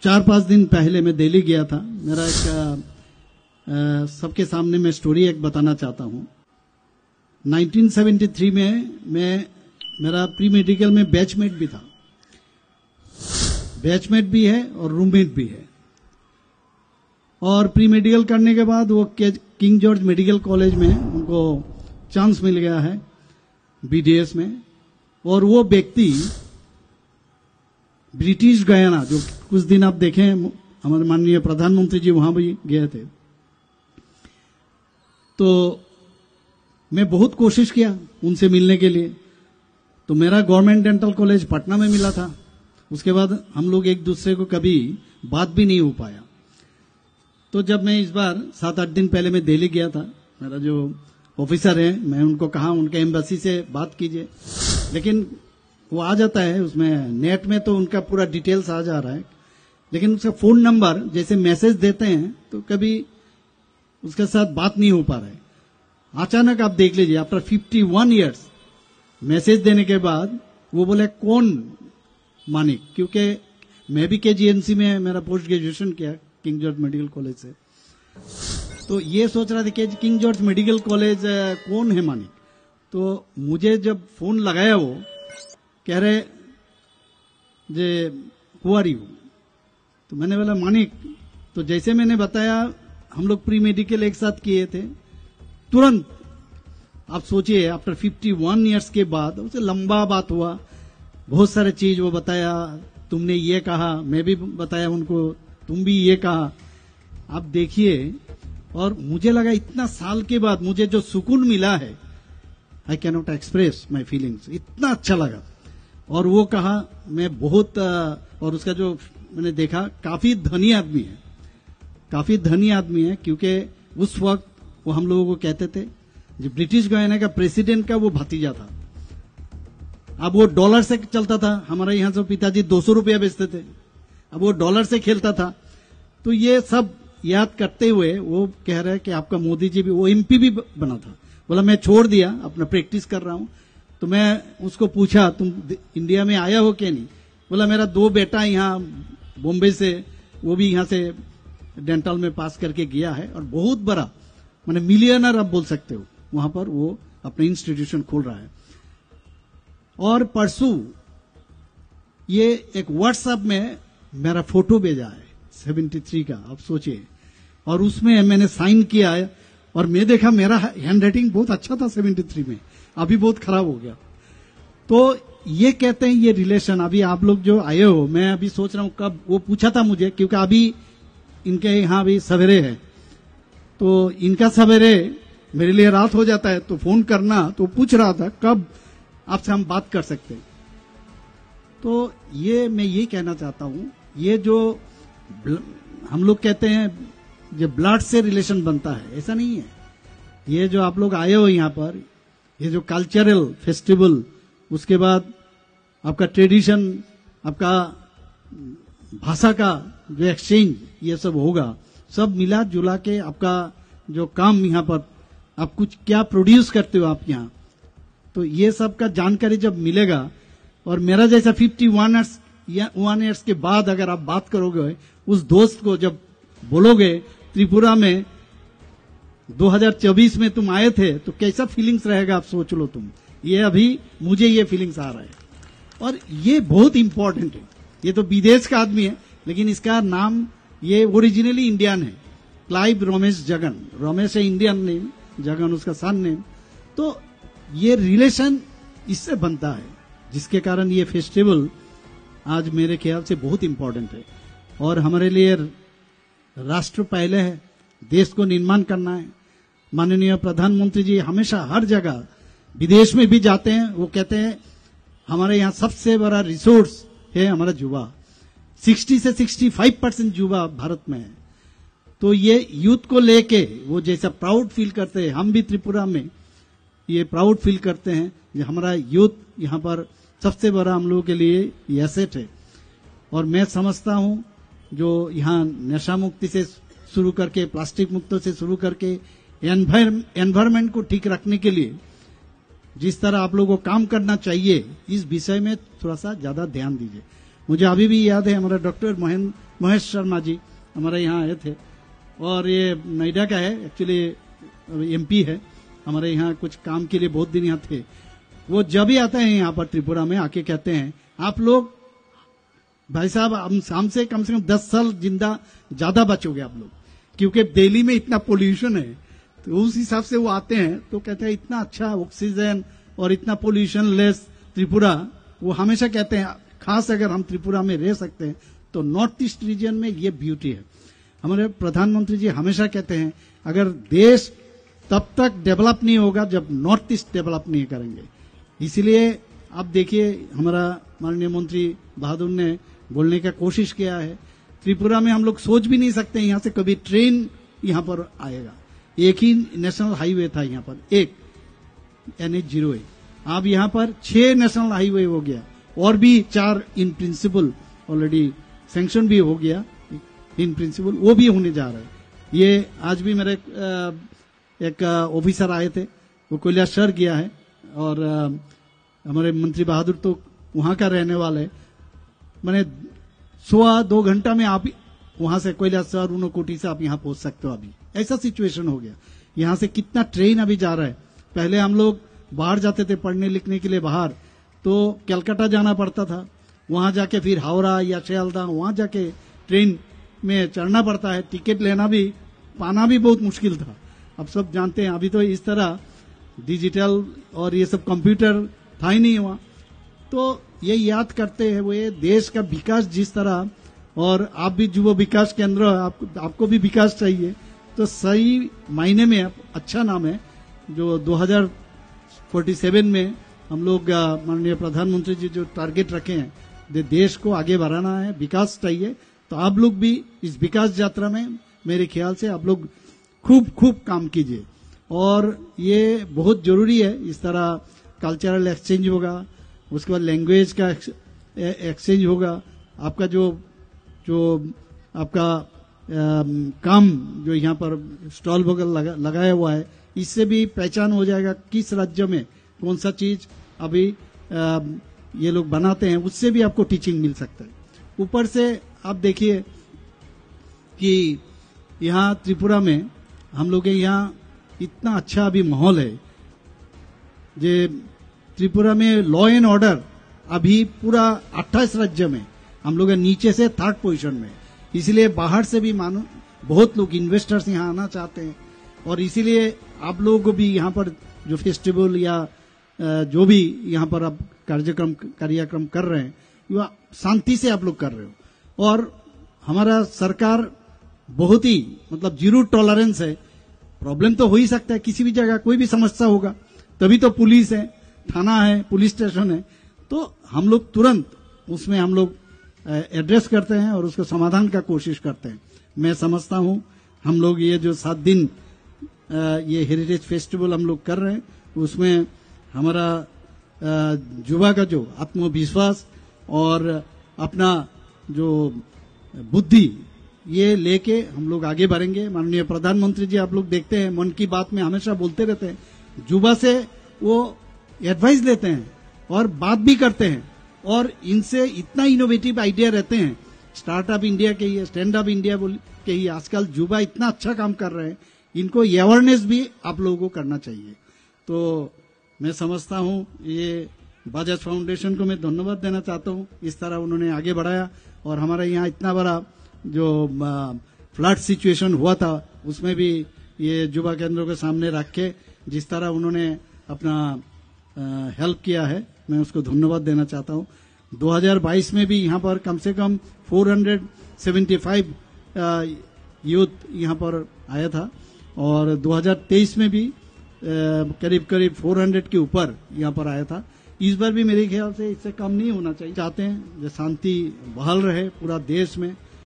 4-5 दिन पहले मैं दिल्ली गया था। मेरा एक सबके सामने मैं स्टोरी एक बताना चाहता हूँ। 1973 में मेरा प्री मेडिकल में बैचमेट भी था, बैचमेट भी है और रूममेट भी है। और प्री मेडिकल करने के बाद वो किंग जॉर्ज मेडिकल कॉलेज में उनको चांस मिल गया है बीडीएस में। और वो व्यक्ति ब्रिटिश गयाना, जो कुछ दिन आप देखें हमारे माननीय प्रधानमंत्री जी वहां भी गए थे, तो मैं बहुत कोशिश किया उनसे मिलने के लिए। तो मेरा गवर्नमेंट डेंटल कॉलेज पटना में मिला था। उसके बाद हम लोग एक दूसरे को कभी बात भी नहीं हो पाया। तो जब मैं इस बार 7-8 दिन पहले मैं दिल्ली गया था, मेरा जो ऑफिसर है मैं उनको कहा उनके एम्बेसी से बात कीजिए, लेकिन वो आ जाता है उसमें नेट में, तो उनका पूरा डिटेल्स आ जा रहा है, लेकिन उसका फोन नंबर जैसे मैसेज देते हैं तो कभी उसके साथ बात नहीं हो पा रहा है। अचानक आप देख लीजिए, आफ्टर 51 ईयर्स मैसेज देने के बाद वो बोले कौन मानिक, क्योंकि मैं भी केजीएमसी में मेरा पोस्ट ग्रेजुएशन किया किंग जॉर्ज मेडिकल कॉलेज से। तो ये सोच रहा था कि किंग जॉर्ज मेडिकल कॉलेज कौन है मानिक। तो मुझे जब फोन लगाया वो कह रहे जे हु आर यू, तो मैंने बोला मानिक। तो जैसे मैंने बताया हम लोग प्री मेडिकल एक साथ किए थे, तुरंत आप सोचिए आफ्टर 51 ईयर्स के बाद उससे लंबा बात हुआ, बहुत सारे चीज वो बताया, तुमने ये कहा, मैं भी बताया उनको, तुम भी ये कहा। आप देखिए, और मुझे लगा इतना साल के बाद मुझे जो सुकून मिला है, I can not express my feelings, इतना अच्छा लगा। और वो कहा मैं बहुत, और उसका जो मैंने देखा काफी धनी आदमी है, काफी धनी आदमी है, क्योंकि उस वक्त वो हम लोगों को कहते थे जो ब्रिटिश गयाना का प्रेसिडेंट का वो भतीजा था। अब वो डॉलर से चलता था, हमारे यहां से पिताजी 200 रुपया बेचते थे, अब वो डॉलर से खेलता था। तो ये सब याद करते हुए वो कह रहे हैं कि आपका मोदी जी भी, वो एमपी भी बना था। बोला मैं छोड़ दिया, अपना प्रैक्टिस कर रहा हूं। तो मैं उसको पूछा तुम इंडिया में आया हो क्या नहीं। बोला मेरा 2 बेटा यहाँ बॉम्बे से, वो भी यहाँ से डेंटल में पास करके गया है, और बहुत बड़ा माने मिलियनर आप बोल सकते हो, वहां पर वो अपना इंस्टीट्यूशन खोल रहा है। और परसों ये एक व्हाट्सएप में मेरा फोटो भेजा है 73 का, आप सोचिए, और उसमें मैंने साइन किया है, और मैं देखा मेरा हैंड राइटिंग बहुत अच्छा था 73 में, अभी बहुत खराब हो गया। तो ये कहते हैं ये रिलेशन, अभी आप लोग जो आए हो, मैं अभी सोच रहा हूं कब, वो पूछा था मुझे, क्योंकि अभी इनके यहाँ भी सवेरे है, तो इनका सवेरे मेरे लिए रात हो जाता है, तो फोन करना, तो पूछ रहा था कब आपसे हम बात कर सकते हैं। तो ये मैं ये कहना चाहता हूं, ये जो हम लोग कहते हैं जो ब्लड से रिलेशन बनता है, ऐसा नहीं है। ये जो आप लोग आए हो यहाँ पर, ये जो कल्चरल फेस्टिवल, उसके बाद आपका ट्रेडिशन, आपका भाषा का जो एक्सचेंज, ये सब होगा, सब मिला जुला के आपका जो काम यहाँ पर आप कुछ क्या प्रोड्यूस करते हो आप यहाँ, तो ये सब का जानकारी जब मिलेगा। और मेरा जैसा 51 ईयर्स के बाद अगर आप बात करोगे उस दोस्त को, जब बोलोगे त्रिपुरा में 2024 में तुम आए थे, तो कैसा फीलिंग्स रहेगा आप सोच लो तुम। ये अभी मुझे ये फीलिंग्स आ रहा है, और ये बहुत इंपॉर्टेंट है। ये तो विदेश का आदमी है, लेकिन इसका नाम ये ओरिजिनली इंडियन है, क्लाइव रमेश जगन। रमेश है इंडियन नेम, जगन उसका सन नेम। तो ये रिलेशन इससे बनता है, जिसके कारण ये फेस्टिवल आज मेरे ख्याल से बहुत इंपॉर्टेंट है। और हमारे लिए राष्ट्र पहले है, देश को निर्माण करना है। माननीय प्रधानमंत्री जी हमेशा हर जगह विदेश में भी जाते हैं, वो कहते हैं हमारे यहाँ सबसे बड़ा रिसोर्स है हमारा युवा, 60 से 65% युवा भारत में है। तो ये यूथ को लेके वो जैसा प्राउड फील करते हैं, हम भी त्रिपुरा में ये प्राउड फील करते हैं कि हमारा यूथ यहाँ पर सबसे बड़ा हम लोगों के लिए ये एसेट है। और मैं समझता हूँ जो यहाँ नशा मुक्ति से शुरू करके, प्लास्टिक मुक्त से शुरू करके, एनवायरमेंट को ठीक रखने के लिए जिस तरह आप लोगों को काम करना चाहिए, इस विषय में थोड़ा सा ज्यादा ध्यान दीजिए। मुझे अभी भी याद है हमारा डॉक्टर महेश शर्मा जी हमारे यहाँ आए थे, और ये नोएडा का है, एक्चुअली एमपी है, हमारे यहाँ कुछ काम के लिए बहुत दिन यहाँ थे। वो जब भी आते हैं यहाँ पर त्रिपुरा में, आके कहते हैं आप लोग भाई साहब हमसे कम से कम 10 साल ज्यादा बचोगे आप लोग, क्योंकि दिल्ली में इतना पोल्यूशन है। तो उस हिसाब से वो आते हैं तो कहते हैं इतना अच्छा ऑक्सीजन और इतना पोल्यूशन लेस त्रिपुरा। वो हमेशा कहते हैं खास अगर हम त्रिपुरा में रह सकते हैं तो नॉर्थ ईस्ट रीजन में ये ब्यूटी है। हमारे प्रधानमंत्री जी हमेशा कहते हैं अगर देश तब तक डेवलप नहीं होगा जब नॉर्थ ईस्ट डेवलप नहीं करेंगे। इसलिए आप देखिए हमारा माननीय मंत्री बहादुर ने बोलने का कोशिश किया है, त्रिपुरा में हम लोग सोच भी नहीं सकते यहाँ से कभी ट्रेन यहाँ पर आएगा। एक ही नेशनल हाईवे था यहाँ पर, एक NH-08, अब यहाँ पर 6 नेशनल हाईवे हो गया, और भी 4 इन प्रिंसिपल ऑलरेडी सैंक्शन भी हो गया, इन प्रिंसिपल वो भी होने जा रहा है। ये आज भी मेरे एक ऑफिसर आए थे, वो कैलाशहर गया है, और हमारे मंत्री बहादुर तो वहां का रहने वाले, मैंने 2 घंटा में आप वहां से कैलाशहर ऊनकोटी से आप यहाँ पहुंच सकते हो। अभी ऐसा सिचुएशन हो गया, यहाँ से कितना ट्रेन अभी जा रहा है। पहले हम लोग बाहर जाते थे पढ़ने लिखने के लिए बाहर, तो कलकत्ता जाना पड़ता था, वहां जाके फिर हावड़ा या शियालदह वहां जाके ट्रेन में चढ़ना पड़ता है, टिकट लेना भी पाना भी बहुत मुश्किल था। अब सब जानते हैं अभी तो इस तरह डिजिटल और ये सब कंप्यूटर था ही नहीं वहां। तो ये याद करते हैं वो ये देश का विकास जिस तरह, और आप भी युवा विकास केंद्र आपको भी विकास चाहिए, तो सही मायने में अच्छा नाम है जो 2047 में हम लोग माननीय प्रधानमंत्री जी जो टारगेट रखे हैं, देश को आगे बढ़ाना है, विकास चाहिए। तो आप लोग भी इस विकास यात्रा में मेरे ख्याल से आप लोग खूब काम कीजिए, और ये बहुत जरूरी है। इस तरह कल्चरल एक्सचेंज होगा, उसके बाद लैंग्वेज का एक्सचेंज होगा, आपका जो आपका काम जो यहाँ पर स्टॉल वगैरह लगाया हुआ है, इससे भी पहचान हो जाएगा किस राज्य में कौन सा चीज अभी ये लोग बनाते हैं, उससे भी आपको टीचिंग मिल सकता है। ऊपर से आप देखिए कि यहाँ त्रिपुरा में हम लोग के यहाँ इतना अच्छा अभी माहौल है, जे त्रिपुरा में लॉ एंड ऑर्डर अभी पूरा 28 राज्य में हम लोग नीचे से 3rd पोजीशन में। इसलिए बाहर से भी मानो बहुत लोग इन्वेस्टर्स यहाँ आना चाहते हैं, और इसीलिए आप लोग भी यहाँ पर जो फेस्टिवल या जो भी यहाँ पर आप कार्यक्रम कर रहे हैं, वह शांति से आप लोग कर रहे हो। और हमारा सरकार बहुत ही मतलब 0 टॉलरेंस है। प्रॉब्लम तो हो ही सकता है, किसी भी जगह कोई भी समस्या होगा तभी तो पुलिस है, थाना है, पुलिस स्टेशन है, तो हम लोग तुरंत उसमें हम लोग एड्रेस करते हैं और उसको समाधान का कोशिश करते हैं। मैं समझता हूं हम लोग ये जो 7 दिन ये हेरिटेज फेस्टिवल हम लोग कर रहे हैं, उसमें हमारा युवा का जो आत्मविश्वास और अपना जो बुद्धि ये लेके हम लोग आगे बढ़ेंगे। माननीय प्रधानमंत्री जी आप लोग देखते हैं मन की बात में हमेशा बोलते रहते हैं, युवा से वो एडवाइस लेते हैं और बात भी करते हैं, और इनसे इतना इनोवेटिव आइडिया रहते हैं। स्टार्टअप इंडिया के ही, स्टैंड अप इंडिया के ही आजकल युवा इतना अच्छा काम कर रहे हैं, इनको अवेयरनेस भी आप लोगों को करना चाहिए। तो मैं समझता हूं ये बजाज फाउंडेशन को मैं धन्यवाद देना चाहता हूं, इस तरह उन्होंने आगे बढ़ाया। और हमारे यहाँ इतना बड़ा जो फ्लड सिचुएशन हुआ था उसमें भी ये युवा केंद्रों के सामने रख के जिस तरह उन्होंने अपना हेल्प किया है, मैं उसको धन्यवाद देना चाहता हूं। 2022 में भी यहाँ पर कम से कम 475 यूथ यहाँ पर आया था, और 2023 में भी करीब 400 के ऊपर यहाँ पर आया था। इस बार भी मेरे ख्याल से इससे कम नहीं होना चाहिए। चाहते हैं जो शांति बहाल रहे पूरा देश में,